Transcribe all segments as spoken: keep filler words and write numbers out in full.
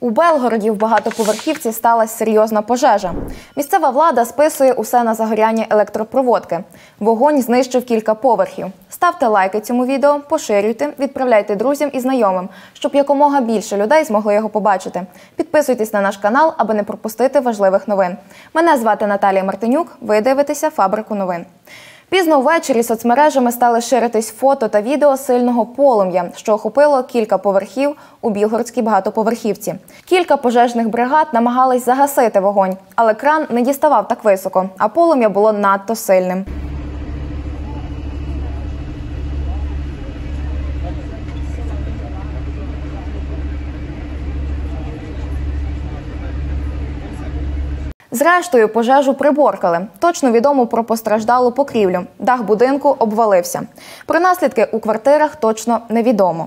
У Белгороді в багатоповерхівці сталася серйозна пожежа. Місцева влада списує усе на загоряння електропроводки. Вогонь знищив кілька поверхів. Ставте лайки цьому відео, поширюйте, відправляйте друзям і знайомим, щоб якомога більше людей змогли його побачити. Підписуйтесь на наш канал, аби не пропустити важливих новин. Мене звати Наталія Мартинюк, ви дивитеся «Фабрику новин». Пізно ввечері соцмережами стали ширитись фото та відео сильного полум'я, що охопило кілька поверхів у Білгородській багатоповерхівці. Кілька пожежних бригад намагались загасити вогонь, але кран не діставав так високо, а полум'я було надто сильним. Зрештою, пожежу приборкали. Точно відомо про постраждалу покрівлю. Дах будинку обвалився. Про наслідки у квартирах точно невідомо.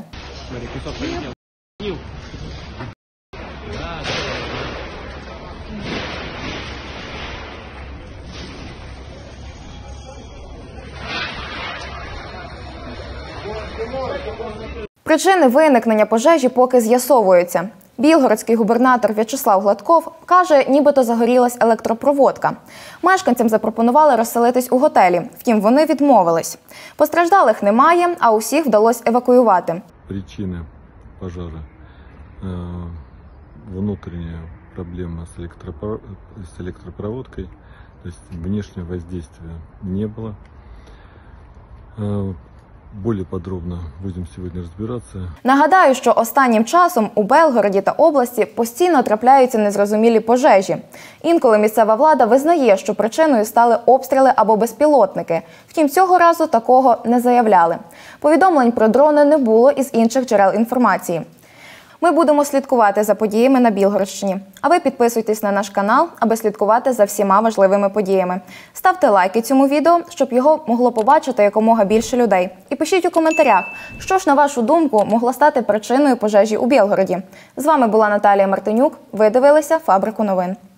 Причини виникнення пожежі поки з'ясовуються. Білгородський губернатор В'ячеслав Гладков каже, нібито загорілась електропроводка. Мешканцям запропонували розселитись у готелі, втім вони відмовились. Постраждалих немає, а усіх вдалося евакуювати. Причини пожежу – внутрішня проблема з електропроводкою, тобто внешнього воздействия не було. Більш подробно будемо сьогодні розбиратися. Нагадаю, що останнім часом у Белгороді та області постійно трапляються незрозумілі пожежі. Інколи місцева влада визнає, що причиною стали обстріли або безпілотники. Втім, цього разу такого не заявляли. Повідомлень про дрони не було із інших джерел інформації. Ми будемо слідкувати за подіями на Білгородщині. А ви підписуйтесь на наш канал, аби слідкувати за всіма важливими подіями. Ставте лайки цьому відео, щоб його могло побачити якомога більше людей. І пишіть у коментарях, що ж, на вашу думку, могло стати причиною пожежі у Білгороді. З вами була Наталія Мартинюк. Ви дивилися «Фабрику новин».